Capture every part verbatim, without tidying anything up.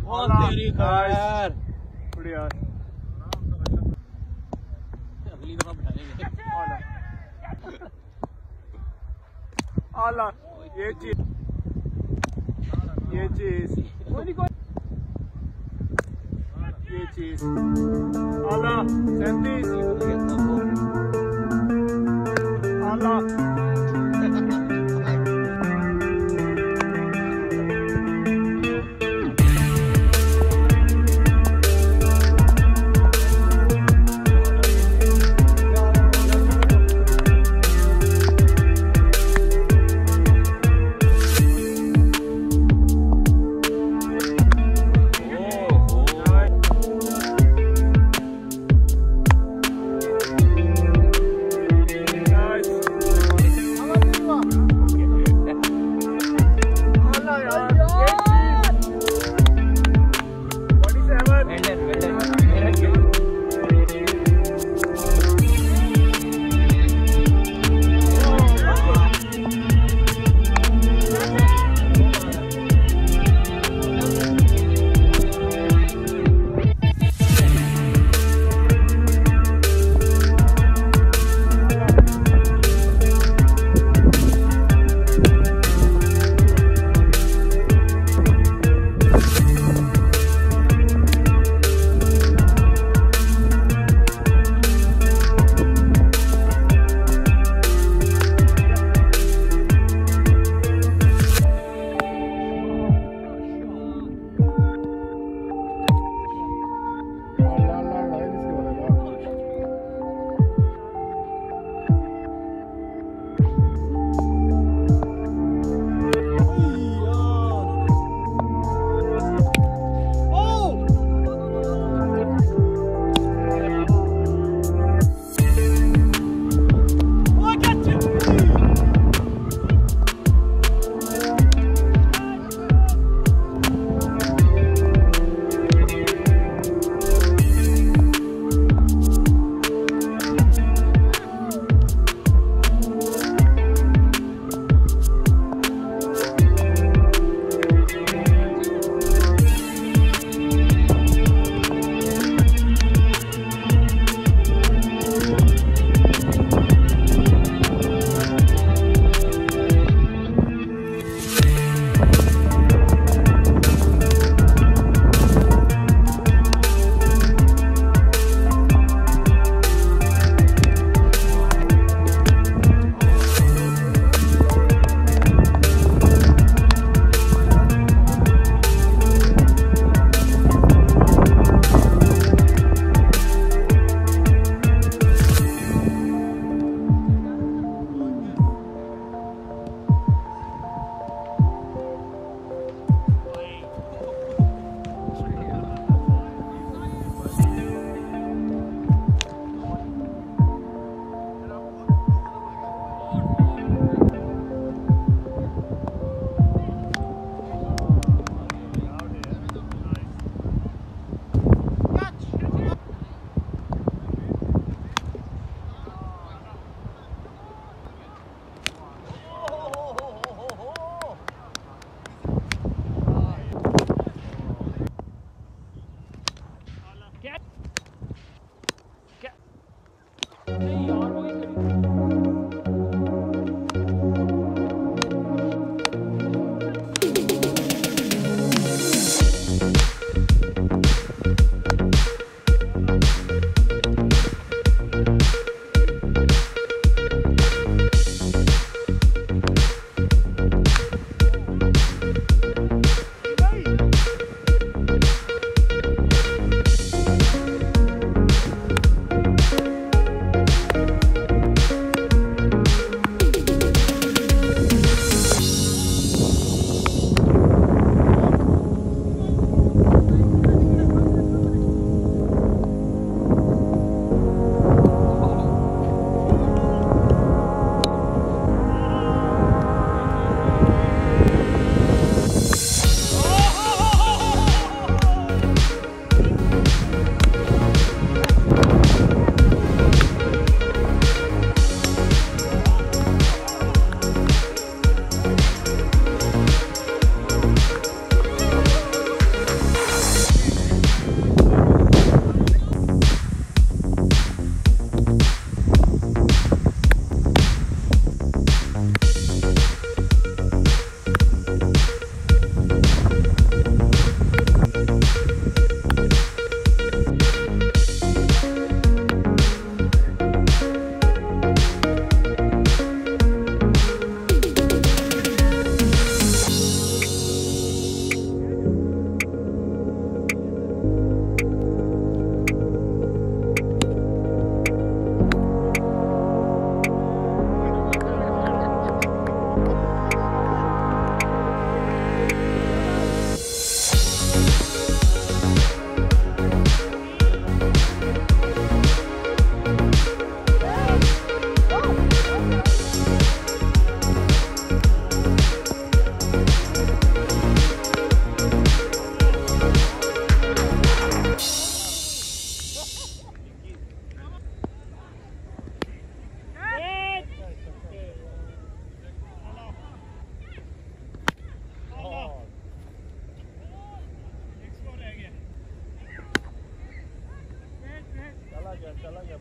तेरी खैर बढ़िया अगली दफा बैठाएंगे आला ये चीज ये चीज ये चीज आला सैंतीस आला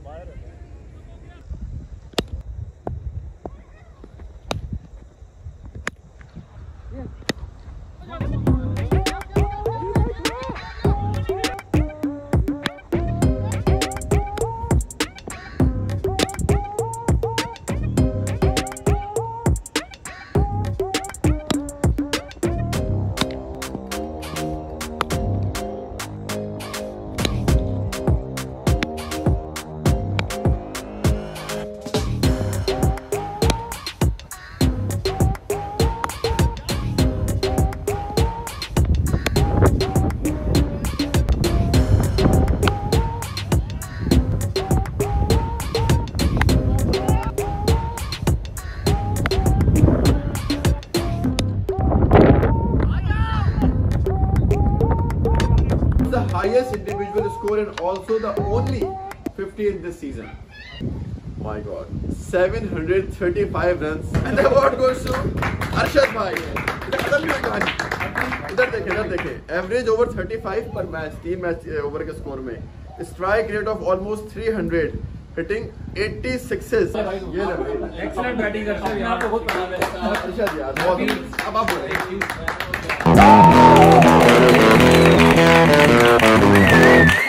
The highest individual score and also the only fifty in this season. My God, seven hundred thirty-five runs and the award goes to Arshad bhai. इधर देखे इधर देखे एवरेज ओवर thirty-five पर मैच तीन मैच ओवर के score में strike rate of almost three hundred hitting eighty sixes ये ले भाई एक्सीलेंट बैटिंग करते हैं आपको बहुत पसंद है अर्शद यार बहुत अब आप बोलो